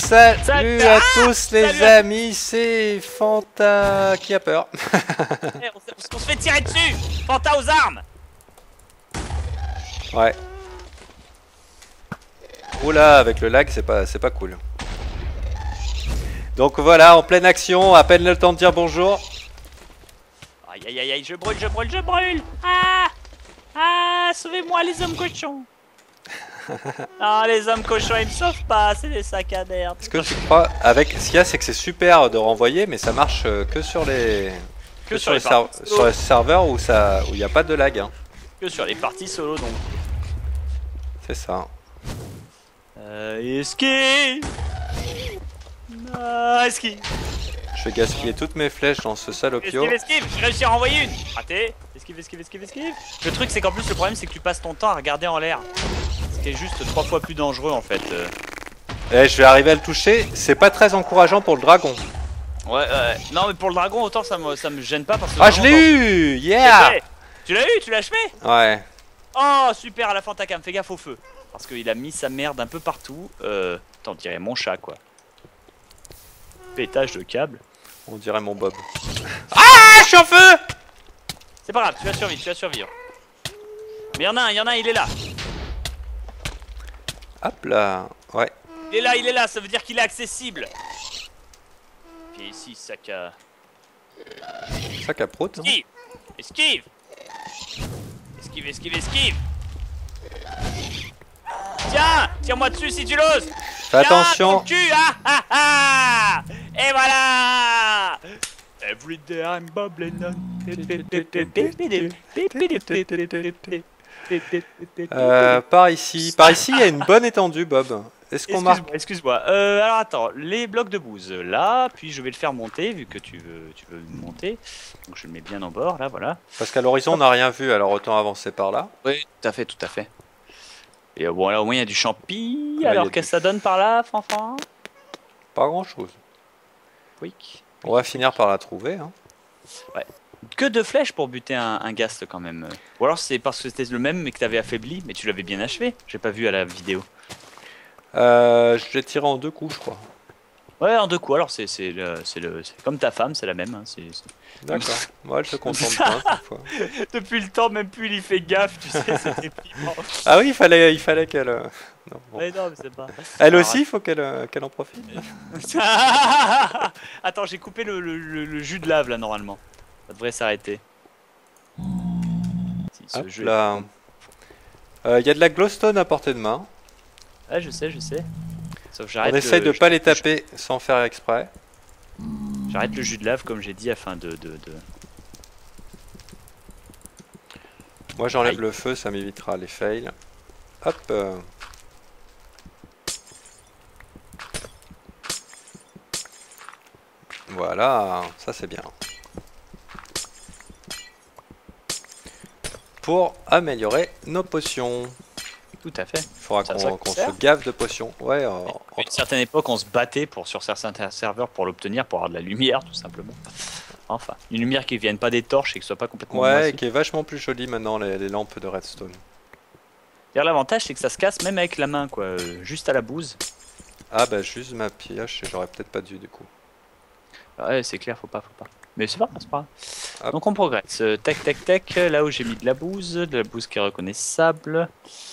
Salut à tous les amis, c'est Fanta qui a peur. On se fait tirer dessus. Fanta aux armes. Ouais. Oula, avec le lag, c'est pas cool. Donc voilà, en pleine action, à peine le temps de dire bonjour. Aïe aïe aïe aïe, je brûle. Ah, sauvez-moi les hommes cochons. Ah, les hommes cochons, ils me sauvent pas, c'est des sacs à merde. Est-ce que tu crois, avec ce qu'il y a, c'est que c'est super de renvoyer, mais ça marche que sur les... sur les serveurs où il n'y a pas de lag. Hein. Que sur les parties solo, donc. C'est ça. Esquive. Esquive. Je vais gaspiller toutes mes flèches dans ce salopio. Esquive, j'ai réussi à renvoyer une. Raté. Esquive. Le truc, c'est qu'en plus, le problème, c'est que tu passes ton temps à regarder en l'air. Ce qui est juste 3 fois plus dangereux, en fait. Et je vais arriver à le toucher. C'est pas très encourageant pour le dragon. Ouais, non, mais pour le dragon, autant ça me gêne pas parce que. Ah, je l'ai eu! Yeah! Tu l'as eu? Tu l'as achevé? Ouais. Oh, super, à la fin, ta cam, fais gaffe au feu. Parce qu'il a mis sa merde un peu partout. T'en dirais mon chat, quoi. Pétage de câble. On dirait mon Bob. Ah, je suis en feu! C'est pas grave, tu vas survivre. Mais y'en a un, il est là. Hop là, ouais. Il est là, ça veut dire qu'il est accessible. Viens ici, sac à... Sac à prout. Esquive. Tiens, tire-moi dessus si tu l'oses. Fais attention. Cul, et voilà. Every day I'm Bob Lennon. Par ici, il y a une bonne étendue, Bob. Est-ce qu'on marque? Excuse-moi. Alors attends, les blocs de bouse là, puis je vais le faire monter vu que tu veux monter. Donc je le mets bien en bord là, voilà. Parce qu'à l'horizon on n'a rien vu, alors autant avancer par là. Oui, tout à fait. Et bon là au moins il y a du champi. Ouais, alors qu'est-ce que ça donne par là, Fanfan? Pas grand-chose. Oui. On va finir par la trouver. Hein. Ouais. Que de flèches pour buter un ghast quand même. Ou alors c'est parce que c'était le même mais que t'avais affaibli, mais tu l'avais bien achevé. J'ai pas vu à la vidéo. Je l'ai tiré en 2 coups, je crois. Ouais, en 2 coups. Alors c'est comme ta femme, c'est la même. Hein. D'accord. Moi, elle se contente pas cette fois. Depuis le temps, même plus il y fait gaffe, tu sais, c'était piment. Ah oui, il fallait qu'elle. Non, bon. Mais non, mais c'est pas. Elle alors, aussi, il faut qu'elle en profite. Attends, j'ai coupé le jus de lave là normalement. Ça devrait s'arrêter. Si, Hop là. Il y a de la glowstone à portée de main. Ah, je sais. Sauf on essaye de pas les taper sans faire exprès. J'arrête le jus de lave comme j'ai dit afin de... Moi j'enlève le feu, ça m'évitera les fails. Hop. Voilà, ça c'est bien. Pour améliorer nos potions. Tout à fait. Il faudra qu'on se gave de potions. Ouais. À une certaine époque, on se battait sur certains serveurs pour l'obtenir, pour avoir de la lumière, tout simplement. Enfin, une lumière qui ne vienne pas des torches et qui soit pas complètement. Ouais, et qui est vachement plus jolie maintenant, les lampes de redstone. L'avantage, c'est que ça se casse même avec la main, quoi. Juste à la bouse. Ah bah, juste ma pioche, j'aurais peut-être pas dû du coup. Ouais, c'est clair, faut pas. Mais c'est pas grave. Donc on progresse. Tac. Là où j'ai mis de la bouse qui est reconnaissable.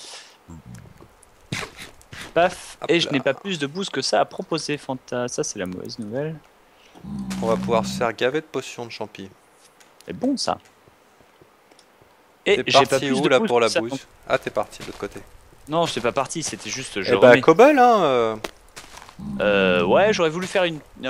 Paf. Hop et je n'ai pas plus de bouse que ça à proposer, Fanta. Ça, c'est la mauvaise nouvelle. On va pouvoir se faire gaver de potions de champi. C'est bon, ça. Et j'ai pas plus où là pour la bouse? Ah, t'es parti de l'autre côté. Non, je suis pas parti, c'était juste. Eh bah, cobble, hein. Ouais, j'aurais voulu faire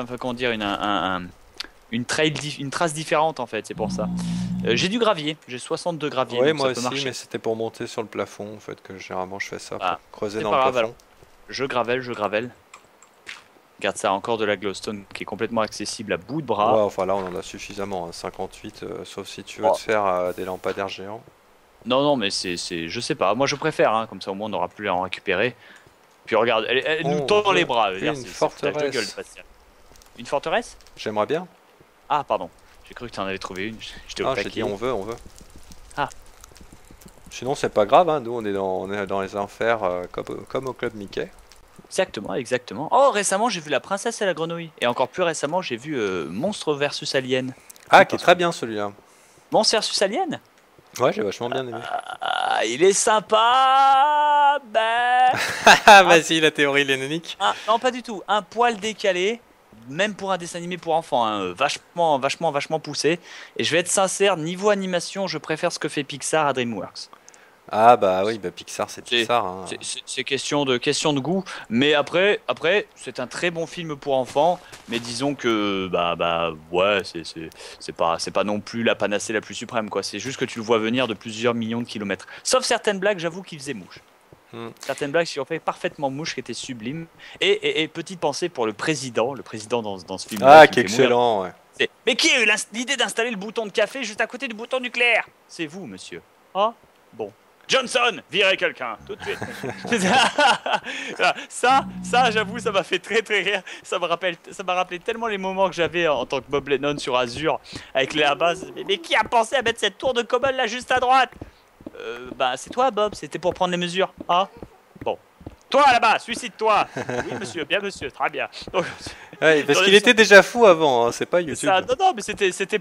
une trace différente en fait, c'est pour ça. J'ai du gravier, j'ai 62 graviers. Ouais, moi aussi, mais c'était pour monter sur le plafond en fait que généralement je fais ça pour creuser dans le plafond. Alors. Je gravelle. Regarde ça, encore de la glowstone qui est complètement accessible à bout de bras. Ouais, enfin là on en a suffisamment, hein, 58, sauf si tu veux te faire des lampadaires géants. Non, mais je sais pas, moi je préfère, hein, comme ça au moins on n'aura plus à en récupérer. Puis regarde, elle nous tend dans les bras. Une forteresse. Une forteresse? J'aimerais bien. Ah, pardon. J'ai cru que tu en avais trouvé une. J'étais au taquet. J'ai dit on veut. Ah. Sinon c'est pas grave, hein. Nous on est dans les enfers comme au club Mickey. Exactement, exactement. Oh, récemment, j'ai vu La Princesse et la Grenouille. Et encore plus récemment, j'ai vu Monstre versus Alien. Ah, qui est très bien celui-là. Monstre versus Alien? Ouais, j'ai vachement bien aimé. Ah, il est sympa. Ben. Vas-y, la théorie lénonique. Non, pas du tout. Un poil décalé. Même pour un dessin animé pour enfants, hein, vachement poussé. Et je vais être sincère, niveau animation, je préfère ce que fait Pixar à DreamWorks. Ah bah oui, bah Pixar, c'est Pixar. Hein. C'est question de goût. Mais après, c'est un très bon film pour enfants. Mais disons que ouais, c'est pas non plus la panacée la plus suprême, quoi. C'est juste que tu le vois venir de plusieurs millions de kilomètres. Sauf certaines blagues, j'avoue, qui faisaient mouche. Certaines blagues qui ont fait parfaitement mouche, qui étaient sublimes. Et petite pensée pour le président dans ce film. Ah, qui est excellent, ouais. Mais qui a eu l'idée d'installer le bouton de café juste à côté du bouton nucléaire? C'est vous, monsieur. Ah, bon. Johnson, virez quelqu'un, tout de suite. ça, j'avoue, ça m'a fait très rire. Ça m'a rappelé tellement les moments que j'avais en tant que Bob Lennon sur Azure avec les Abbas. Mais qui a pensé à mettre cette tour de Cobol là juste à droite? C'est toi, Bob. C'était pour prendre les mesures. Ah, bon. Toi là-bas, suicide-toi. Oui, monsieur, bien, monsieur, très bien. Donc, ouais, parce qu'il était déjà fou avant. Hein, c'est pas YouTube. Non, mais c'était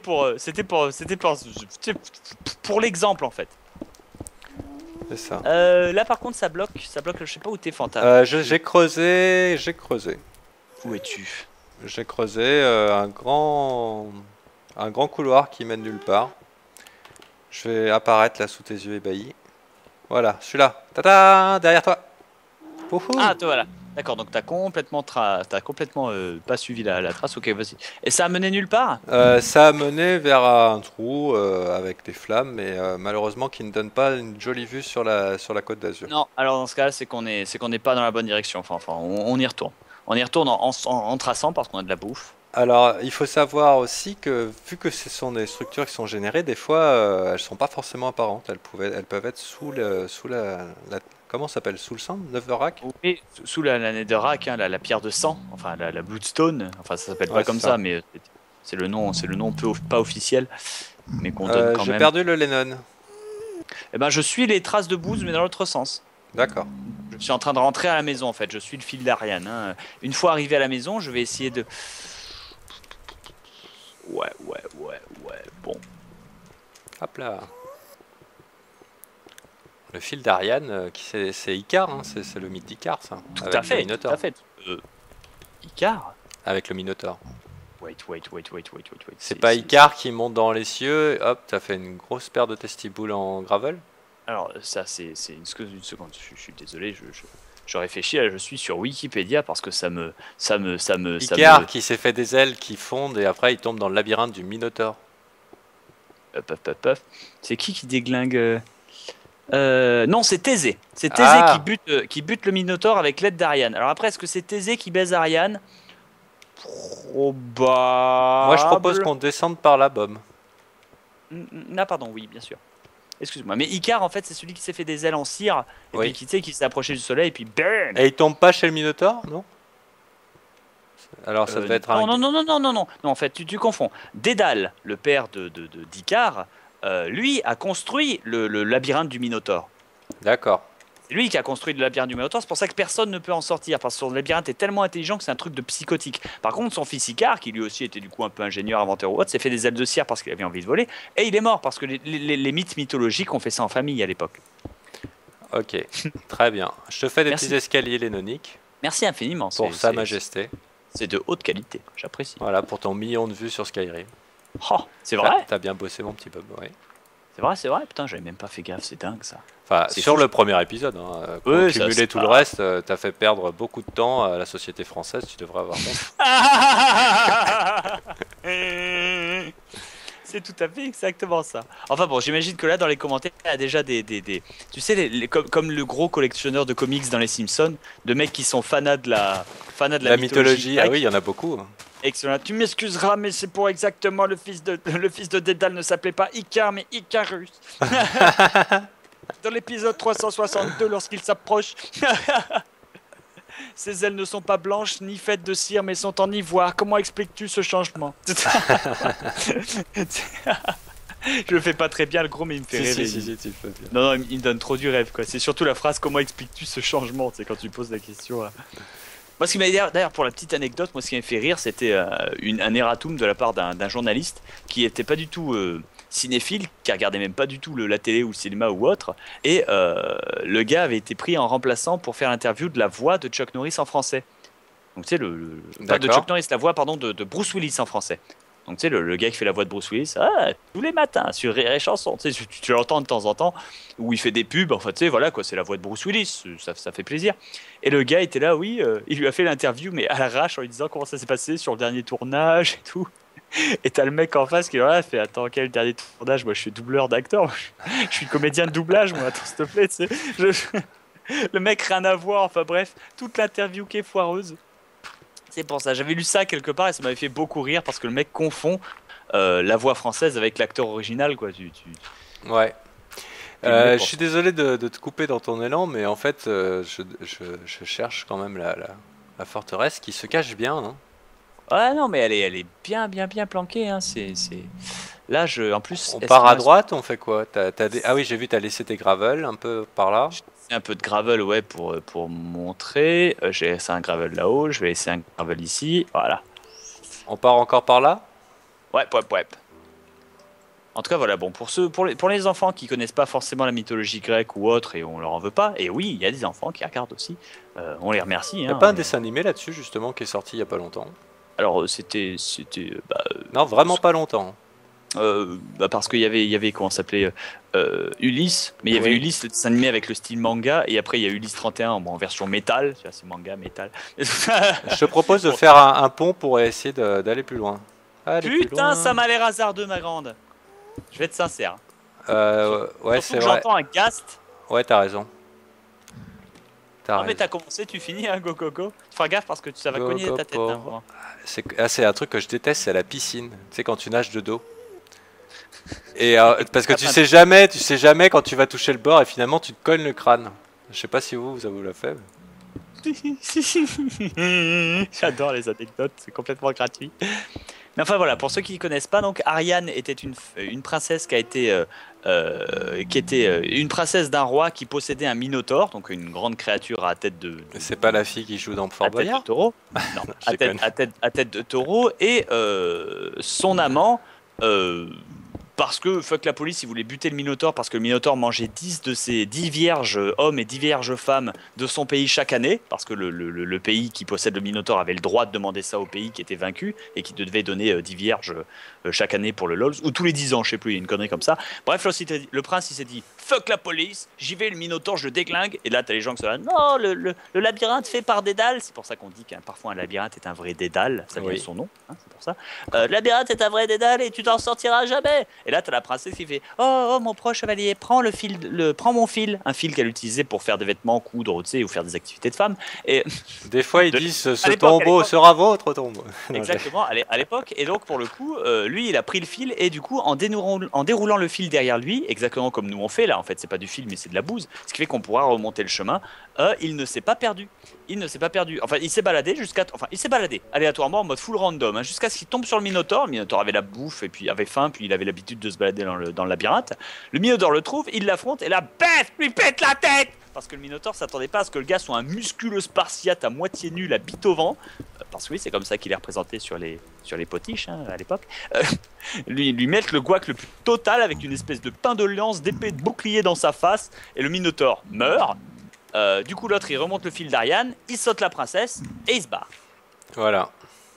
pour l'exemple en fait. C'est ça. Là par contre ça bloque, je sais pas où t'es Fanta. J'ai creusé. Où es-tu? J'ai creusé un grand couloir qui mène nulle part. Je vais apparaître là sous tes yeux ébahis. Voilà, je suis là. Tata, derrière toi. Ouhou. Ah, toi voilà. D'accord, donc t'as complètement pas suivi la trace. Ok, vas-y. Et ça a mené nulle part? Ça a mené vers un trou avec des flammes, mais malheureusement qui ne donne pas une jolie vue sur la Côte d'Azur. Non, alors dans ce cas-là, c'est qu'on n'est pas dans la bonne direction. Enfin, on y retourne. On y retourne en traçant parce qu'on a de la bouffe. Alors, il faut savoir aussi que vu que ce sont des structures qui sont générées, des fois, elles sont pas forcément apparentes. Elles peuvent être sous la comment ça s'appelle? Sous le sang? Netherrack? Oui, sous la Netherrack, hein, la pierre de sang, enfin la Bloodstone, enfin ça s'appelle pas comme ça, mais c'est le nom pas officiel, mais qu'on donne quand même. J'ai perdu le Lennon. Eh ben je suis les traces de Booz, mais dans l'autre sens. D'accord. Je suis en train de rentrer à la maison en fait, je suis le fil d'Ariane. Hein. Une fois arrivé à la maison, je vais essayer de... Ouais, bon. Hop là. Le fil d'Ariane, c'est Icar, hein, c'est le mythe d'Icar, ça. Tout à fait. Icar? Avec le Minotaure. Wait. C'est pas Icar qui monte dans les cieux, hop, t'as fait une grosse paire de testiboules en gravel? Alors, ça, c'est une seconde, je suis désolé, je réfléchis, là, je suis sur Wikipédia parce que ça me... Icar qui s'est fait des ailes qui fondent et après il tombe dans le labyrinthe du Minotaure. C'est qui déglingue... Non, c'est Thésée. C'est Thésée qui bute le Minotaure avec l'aide d'Ariane. Alors après, est-ce que c'est Thésée qui baise Ariane? Probable. Moi, je propose qu'on descende par là, Bob. Ah, pardon, oui, bien sûr. Excuse-moi. Mais Icar, en fait, c'est celui qui s'est fait des ailes en cire et puis qui s'est approché du soleil et puis bam. Et il tombe pas chez le Minotaure, non? Alors ça devait être un... Non, en fait, tu confonds. Dédale, le père d'Icar, lui a construit le labyrinthe du Minotaure. D'accord. C'est lui qui a construit le labyrinthe du Minotaure, c'est pour ça que personne ne peut en sortir, parce que son labyrinthe est tellement intelligent que c'est un truc de psychotique. Par contre, son fils Icar, qui lui aussi était du coup un peu ingénieur, inventeur ou autre, s'est fait des ailes de cire parce qu'il avait envie de voler, et il est mort, parce que les mythes mythologiques ont fait ça en famille à l'époque. Ok, très bien. Je te fais des petits escaliers lénoniques. Merci infiniment. Pour Sa Majesté. C'est de haute qualité, j'apprécie. Voilà, pour ton million de vues sur Skyrim. Oh, c'est vrai? T'as bien bossé, mon petit Bob, oui. C'est vrai, putain, j'avais même pas fait gaffe, c'est dingue ça. Enfin, sur le premier épisode, hein, pour cumuler tout le reste, t'as fait perdre beaucoup de temps à la société française, tu devrais avoir honte. C'est tout à fait exactement ça. Enfin bon, j'imagine que là, dans les commentaires, il y a déjà tu sais, comme le gros collectionneur de comics dans les Simpsons, de mecs qui sont fanats de la mythologie. Ah oui, il y en a beaucoup. Excellent. Tu m'excuseras, mais c'est pour exactement le fils de Dédale ne s'appelait pas Icar, mais Icarus. Dans l'épisode 362, lorsqu'il s'approche, ses ailes ne sont pas blanches ni faites de cire, mais sont en ivoire. Comment expliques-tu ce changement? Je le fais pas très bien le gros, mais il me fait rêver. Si, tu le fais bien. Non, il me donne trop du rêve, quoi. C'est surtout la phrase comment expliques-tu ce changement, c'est quand tu poses la question. Là. Moi, ce qui m'a d'ailleurs, pour la petite anecdote, moi, ce qui m'a fait rire, c'était un erratum de la part d'un journaliste qui était pas du tout cinéphile, qui regardait même pas du tout la télé ou le cinéma ou autre. Et le gars avait été pris en remplaçant pour faire l'interview de la voix de Chuck Norris en français. Donc, tu sais, pas de Chuck Norris, la voix, pardon, de Bruce Willis en français. Donc, tu sais, le gars qui fait la voix de Bruce Willis, tous les matins sur Rire et Chanson, tu sais, tu l'entends de temps en temps, où il fait des pubs, enfin, tu sais, voilà, quoi, c'est la voix de Bruce Willis, ça fait plaisir. Et le gars était là, oui, il lui a fait l'interview, mais à l'arrache, en lui disant comment ça s'est passé sur le dernier tournage et tout. Et t'as le mec en face qui là, fait, attends, quel dernier tournage? Moi, je suis doubleur d'acteur, je suis comédien de doublage, moi, attends, s'il te plaît, tu sais. Le mec, rien à voir, enfin, bref, toute l'interview qui est foireuse. C'est pour ça, j'avais lu ça quelque part et ça m'avait fait beaucoup rire parce que le mec confond la voix française avec l'acteur original, quoi. Ouais. Je suis désolé de te couper dans ton élan, mais en fait, je cherche quand même la forteresse qui se cache bien. Hein. Ouais, non, mais elle est bien planquée. Hein. Là, en plus. On part à droite, on fait quoi? Ah oui, j'ai vu, t'as laissé tes gravels un peu par là. Un peu de gravel, ouais, pour montrer. J'ai laissé un gravel là-haut, je vais laisser un gravel ici, voilà. On part encore par là? Ouais. En tout cas, voilà, bon, pour les enfants qui connaissent pas forcément la mythologie grecque ou autre, et on leur en veut pas, et oui, il y a des enfants qui regardent aussi, on les remercie. Il n'y a pas un dessin animé là-dessus, justement, qui est sorti il y a pas longtemps? Alors, c'était non, vraiment pas longtemps. Parce qu'il y avait comment ça s'appelait Ulysse, mais il y avait Ulysse le dessin animé avec le style manga, et après il y a Ulysse 31 en version métal, c'est manga métal. Je te propose de faire un pont pour essayer d'aller plus loin. Putain, ça m'a l'air hasardeux, ma grande. Je vais être sincère. Ouais, c'est vrai. J'entends un gast. Ouais, t'as raison. Mais t'as commencé, tu finis, hein, go. Fais gaffe parce que ça va cogner ta tête. Hein, c'est un truc que je déteste, c'est la piscine. Tu sais, quand tu nages de dos. Et parce que tu sais jamais quand tu vas toucher le bord et finalement tu te cognes le crâne. Je sais pas si ça vous l'a fait. J'adore les anecdotes, c'est complètement gratuit. Mais enfin voilà, pour ceux qui ne connaissent pas, donc Ariane était une princesse qui était une princesse d'un roi qui possédait un minotaure, donc une grande créature à tête de. C'est pas la fille qui joue dans Fort Boyard? À tête de taureau. Non, à tête de taureau et son amant. Parce que fuck la police, il voulait buter le Minotaure parce que le Minotaure mangeait 10 de ses 10 vierges hommes et 10 vierges femmes de son pays chaque année, parce que le pays qui possède le Minotaure avait le droit de demander ça au pays qui était vaincu et qui devait donner 10 vierges chaque année pour le LOL, ou tous les 10 ans, je sais plus, il y a une connerie comme ça. Bref, le prince il s'est dit fuck la police, j'y vais, le Minotaure je le déglingue, et là t'as les gens qui sont là, non, le labyrinthe fait par Dédale, c'est pour ça qu'on dit qu'un parfois un labyrinthe est un vrai Dédale, ça vient de son nom, hein, c'est pour ça. Le labyrinthe est un vrai Dédale et tu t'en sortiras jamais. Et là, t'as la princesse qui fait oh mon proche chevalier, prends mon fil, un fil qu'elle utilisait pour faire des vêtements, coudre, tu sais, ou faire des activités de femme. Et des fois, ils disent ce tombeau sera votre tombeau. Exactement, à l'époque. Et donc, pour le coup, lui, il a pris le fil et du coup, en déroulant le fil derrière lui, exactement comme nous on fait là, en fait, c'est pas du fil, mais c'est de la bouse, ce qui fait qu'on pourra remonter le chemin. Il ne s'est pas perdu. Enfin, il s'est baladé aléatoirement en mode full random, hein, jusqu'à ce qu'il tombe sur le Minotaure. Le Minotaure avait la bouffe et puis avait faim, puis il avait l'habitude de se balader dans le labyrinthe. Le Minotaure le trouve, il l'affronte et là, bête, lui pète la tête. Parce que le Minotaure s'attendait pas à ce que le gars soit un musculeux spartiate à moitié nu, la bite au vent. Parce que oui, c'est comme ça qu'il est représenté sur les potiches, hein, à l'époque. Lui mettre le gouac le plus total avec une espèce de pain de lance, d'épée de bouclier dans sa face. Et le Minotaure meurt. Du coup, l'autre, il remonte le fil d'Ariane, il saute la princesse et il se barre. Voilà.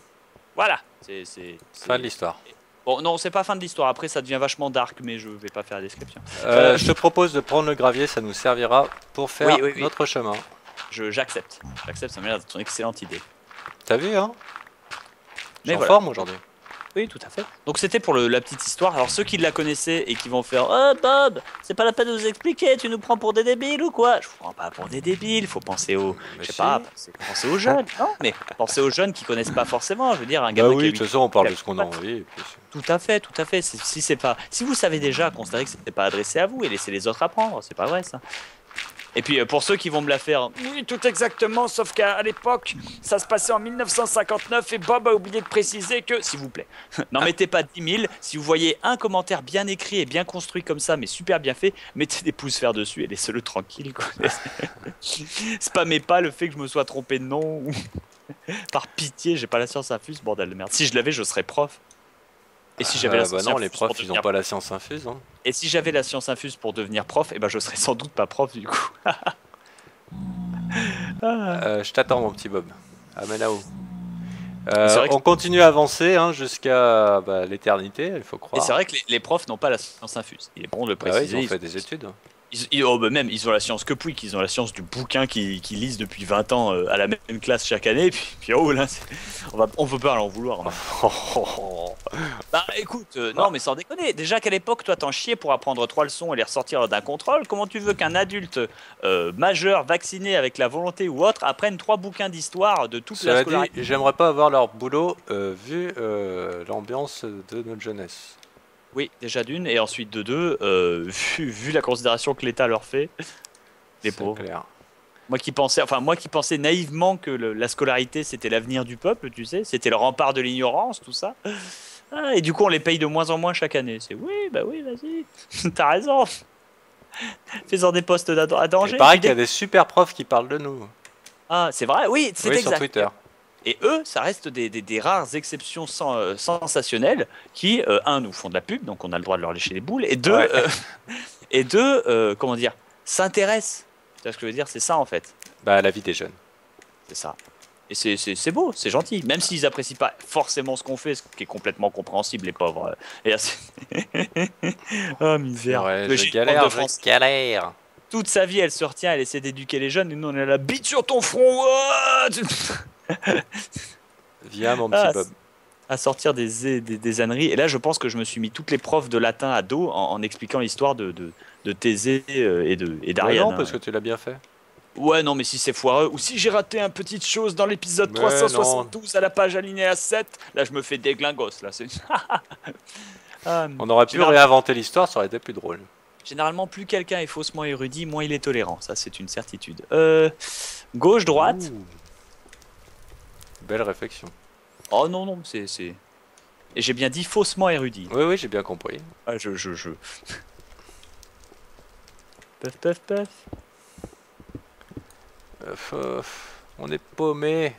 C'est fin de l'histoire. Bon, non, c'est pas fin de l'histoire. Après, ça devient vachement dark, mais je vais pas faire la description. Je te propose de prendre le gravier, ça nous servira pour faire notre chemin. J'accepte. Ça m'a l'air d'être une excellente idée. T'as vu, hein? Je suis en forme aujourd'hui. Oui, tout à fait. Donc c'était pour la petite histoire. Alors ceux qui la connaissaient et qui vont faire « Oh Bob, c'est pas la peine de nous expliquer, tu nous prends pour des débiles ou quoi ?» Je vous prends pas pour des débiles, faut penser aux... penser aux jeunes, non? Mais penser aux jeunes qui connaissent pas forcément, je veux dire, un gamin oui, de toute façon, on parle de ce qu'on a envie. Tout à fait. Si vous savez déjà, considérez que c'était pas adressé à vous et laissez les autres apprendre, c'est pas vrai ça. Et puis pour ceux qui vont me la faire, oui, tout exactement, sauf qu'à l'époque, ça se passait en 1959 et Bob a oublié de préciser que, s'il vous plaît, n'en mettez pas 10 000. Si vous voyez un commentaire bien écrit et bien construit comme ça, mais super bien fait, mettez des pouces verts dessus et laissez-le tranquille, quoi. Spammez pas le fait que je me sois trompé de nom. Par pitié, j'ai pas la science infuse, bordel de merde. Si je l'avais, je serais prof. Et si j'avais la Bah science non, infuse les profs, ils ont pas la science infuse. Hein. Et si j'avais la science infuse pour devenir prof, eh ben je serais sans doute pas prof du coup. Je t'attends, mon petit Bob. Amène là-haut. vrai que- On continue à avancer hein, jusqu'à l'éternité, il faut Et croire. c'est vrai que les profs n'ont pas la science infuse. Il est bon de le Bah ouais, préciser. ils ont fait des études. Ils ont la science que Pouic, ils ont la science du bouquin qu'ils lisent depuis 20 ans à la même classe chaque année. Et puis oh là, on peut pas en vouloir. Hein. Bah écoute, non mais sans déconner. Déjà qu'à l'époque, toi t'en chiais pour apprendre 3 leçons et les ressortir d'un contrôle. Comment tu veux qu'un adulte majeur, vacciné avec la volonté ou autre, apprenne 3 bouquins d'histoire de toute la Cela scolarité? dit, j'aimerais pas avoir leur boulot vu l'ambiance de notre jeunesse. Oui, déjà d'une, et ensuite de deux, vu la considération que l'État leur fait, les C'est pauvres. clair. Moi qui pensais naïvement que la scolarité c'était l'avenir du peuple, tu sais, c'était le rempart de l'ignorance, tout ça. Ah, et du coup on les paye de moins en moins chaque année. C'est oui, bah oui, vas-y, t'as raison. Fais-en des postes à danger. Il paraît puis qu'il y a des super profs qui parlent de nous. Ah, c'est vrai, oui, c'est Oui, exact. sur Twitter. Et eux, ça reste des rares exceptions sensationnelles qui, un, nous font de la pub, donc on a le droit de leur lécher les boules, et deux, Ouais. comment dire, s'intéressent. Tu vois ce que je veux dire? C'est ça en fait. Bah, la vie des jeunes. C'est ça. Et c'est beau, c'est gentil. Même s'ils apprécient pas forcément ce qu'on fait, ce qui est complètement compréhensible, les pauvres. Et oh misère. Ouais, Mais je j'ai une galère, prof de je France. galère. Toute sa vie, elle se retient, elle essaie d'éduquer les jeunes, et nous on est la bite sur ton front. Viens, mon Ah, petit Bob. à sortir des âneries. Et là, je pense que je me suis mis toutes les profs de latin à dos en expliquant l'histoire de Thésée et Bah d'Ariane. non, parce que tu l'as bien fait. Ouais, non, mais si c'est foireux, ou si j'ai raté une petite chose dans l'épisode Mais 372 à la page alinéa 7, là, je me fais déglingos. Là, Ah, On aurait pu généralement- réinventer l'histoire, ça aurait été plus drôle. Généralement, plus quelqu'un est faussement érudit, moins il est tolérant. Ça, c'est une certitude. Gauche, droite. Ouh. Belle réflexion. Oh non, non, c'est... Et j'ai bien dit faussement érudit. Oui, oui, j'ai bien compris. Ah, Puff, puff, puff. On est paumé.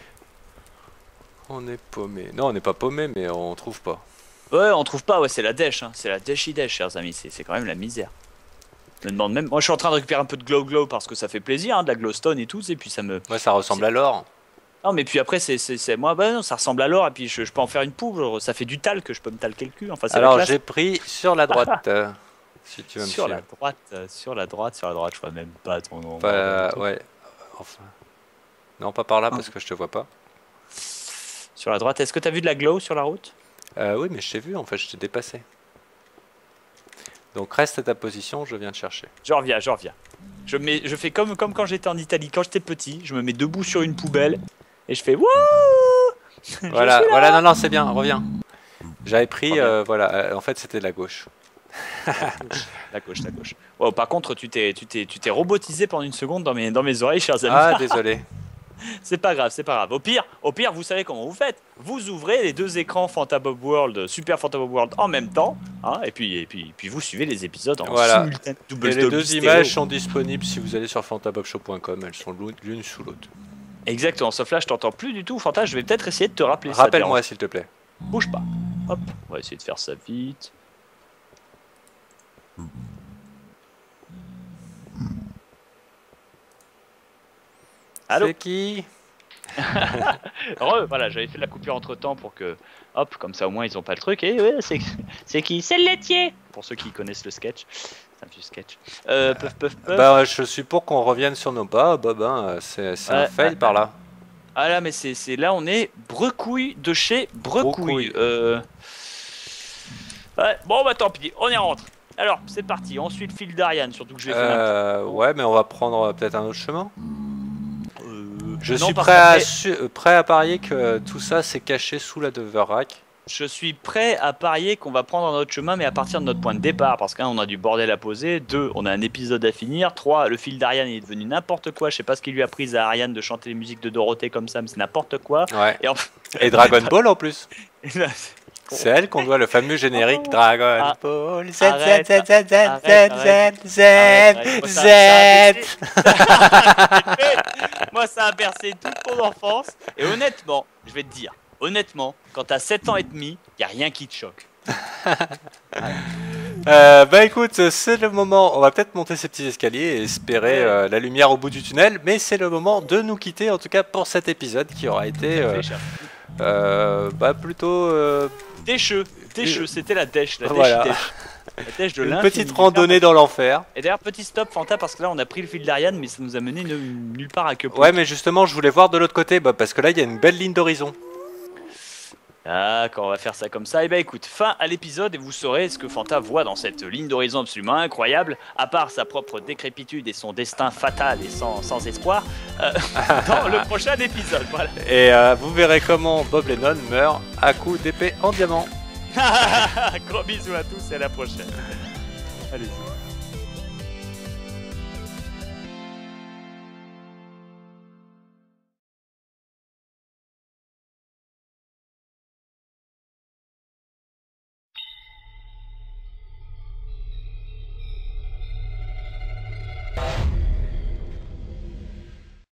On est paumé. Non, on n'est pas paumé, mais on trouve pas. Ouais, on trouve pas, ouais, c'est la dèche, hein. C'est la dèche, chers amis, c'est quand même la misère. Je me demande même, moi je suis en train de récupérer un peu de glow parce que ça fait plaisir, hein, de la glowstone et tout, et puis ça me... Ouais, ça ressemble à l'or. Non, mais puis après, moi, bah non, ça ressemble à l'or, et puis je peux en faire une poudre, genre, ça fait du talc, je peux me talquer le cul, enfin c'est la Alors, classe. j'ai pris sur la droite. Si tu veux me Sur la suivre. droite, je vois même pas ton nom. Ouais. Enfin. Non, pas par là, parce que je te vois pas. Sur la droite, est-ce que t'as vu de la glow sur la route? Oui, mais je t'ai vu, en fait, je t'ai dépassé. Donc, reste à ta position, je viens te chercher. Je reviens. Je fais comme quand j'étais en Italie, quand j'étais petit, je me mets debout sur une poubelle, et je fais wouh. Voilà, non, c'est bien, reviens. J'avais pris, Reviens. voilà, en fait, c'était de la gauche. La gauche. Wow, par contre, tu t'es robotisé pendant une seconde dans mes oreilles, chers amis. Ah, désolé. C'est pas grave. Au pire, vous savez comment vous faites. Vous ouvrez les deux écrans Fantabob World, Super Fantabob World en même temps, hein, et puis vous suivez les épisodes en Voilà. simultané. Et les deux images sont disponibles si vous allez sur fantabobshow.com, elles sont l'une sous l'autre. Exactement, sauf là, je t'entends plus du tout. Fanta, je vais peut-être essayer de te rappeler ça. Rappelle-moi, s'il te plaît. Bouge pas. Hop, on va essayer de faire ça vite. Allô? C'est qui? Voilà, j'avais fait la coupure entre temps pour que, hop, comme ça au moins ils ont pas le truc. Et ouais, c'est qui? C'est le laitier. Pour ceux qui connaissent le sketch, c'est un vieux sketch. Puff. Bah, je suis pour qu'on revienne sur nos pas, Bob. Hein. C'est un fail par là. Ah là, mais c'est là on est Brecouille de chez Brecouille. Ouais, bon bah tant pis, on y rentre. Alors c'est parti. Ensuite fil d'Ariane, surtout que je vais faire. Ouais, mais on va prendre peut-être un autre chemin. Je non, suis parce prêt qu'après- prêt à parier que tout ça c'est caché sous la Deverac. Je suis prêt à parier qu'on va prendre notre chemin, mais à partir de notre point de départ. Parce qu'un, on a du bordel à poser. 2, on a un épisode à finir. 3, le fil d'Ariane est devenu n'importe quoi. Je sais pas ce qui lui a pris à Ariane de chanter les musiques de Dorothée comme ça, mais c'est n'importe quoi. Ouais. Et, Et Dragon Ball en plus. Et là, C'est elle qu'on doit le fameux générique Dragon Ah, Ball Z arrête, Z Z Z Z arrête, Z Z arrête. Z Moi, Z. Moi, ça a bercé toute mon enfance. Et honnêtement, je vais te dire, honnêtement, quand t'as 7 ans et demi, y a rien qui te choque. Bah écoute, c'est le moment, on va peut-être monter ces petits escaliers et espérer la lumière au bout du tunnel, mais c'est le moment de nous quitter, en tout cas pour cet épisode qui aura été bah plutôt Décheux, c'était la dèche, voilà. La dèche de Une l'infini. petite randonnée dans l'enfer. Et d'ailleurs, petit stop Fanta, parce que là on a pris le fil d'Ariane, mais ça nous a mené nulle part à que Ouais, mais justement, je voulais voir de l'autre côté, bah, parce que là il y a une belle ligne d'horizon. D'accord, on va faire ça comme ça. Et bah écoute, fin à l'épisode et vous saurez ce que Fanta voit dans cette ligne d'horizon absolument incroyable, à part sa propre décrépitude et son destin fatal et sans espoir, dans le prochain épisode. Voilà. Et vous verrez comment Bob Lennon meurt à coups d'épée en diamant. Gros bisous à tous et à la prochaine. Allez-y.